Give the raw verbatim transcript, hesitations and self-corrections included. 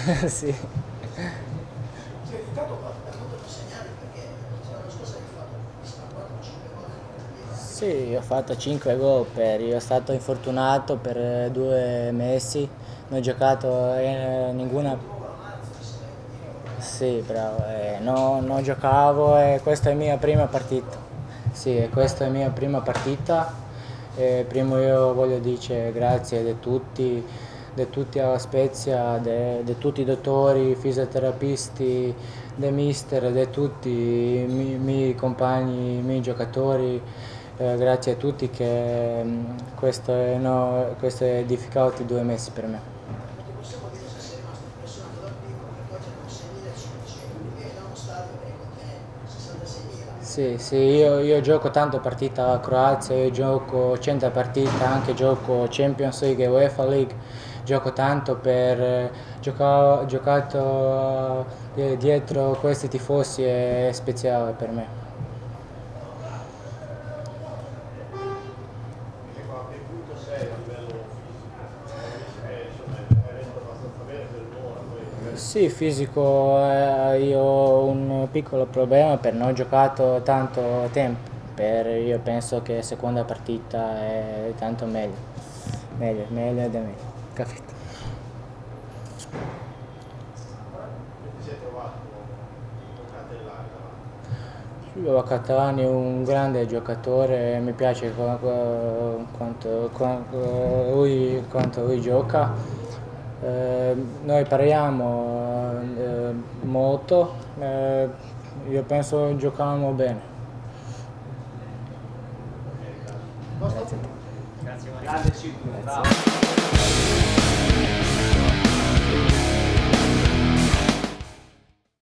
Sì. Cioè, intanto ha avuto da segnare perché l'anno scorso hai fatto mi sembra quattro cinque gol in partita. Sì, ho fatto cinque gol per, io sono stato infortunato per due mesi, non ho giocato eh, ninguna. Ottobre, a marzo, mi sembra che mi ricordo. Sì, bravo, eh, no- non giocavo e questa è la mia prima partita. Sì, e questa è la mia prima partita. E primo io voglio dire grazie di tutti, di tutti alla Spezia, di tutti i dottori, fisioterapisti, del mister, di tutti i miei, miei compagni, i miei giocatori. Eh, grazie a tutti che mm, questo è, no, questo è difficile due mesi per me. Ma ti possiamo dire se sei rimasto impressionato dal picco perché oggi erano seimilacinquecento, quindi eri da uno stadio che contiene sessantaseimila. Sì, sì, io, io gioco tanto partita a Croazia, io gioco cento partite, anche gioco Champions League e UEFA League, gioco tanto per giocare giocato eh, dietro questi tifosi è speciale per me. Ecco, a che punto sei a livello fisico? Ho visto che insomma hai retto abbastanza bene per un'ora, poi magari Sì, fisico, eh, io ho un piccolo problema per non ho giocato tanto tempo, per, io penso che seconda partita è tanto meglio, meglio, meglio di me, capito? come ti sei trovato con Catellani davanti? Giulio Catalani è un grande giocatore, mi piace qua- qua- quanto, qua- lui, quanto lui gioca. Eh, noi parliamo eh, molto, eh, io penso giochiamo bene. Ok, grazie. Posto? Grazie a te. Grande sicuro, bravo. Grazie.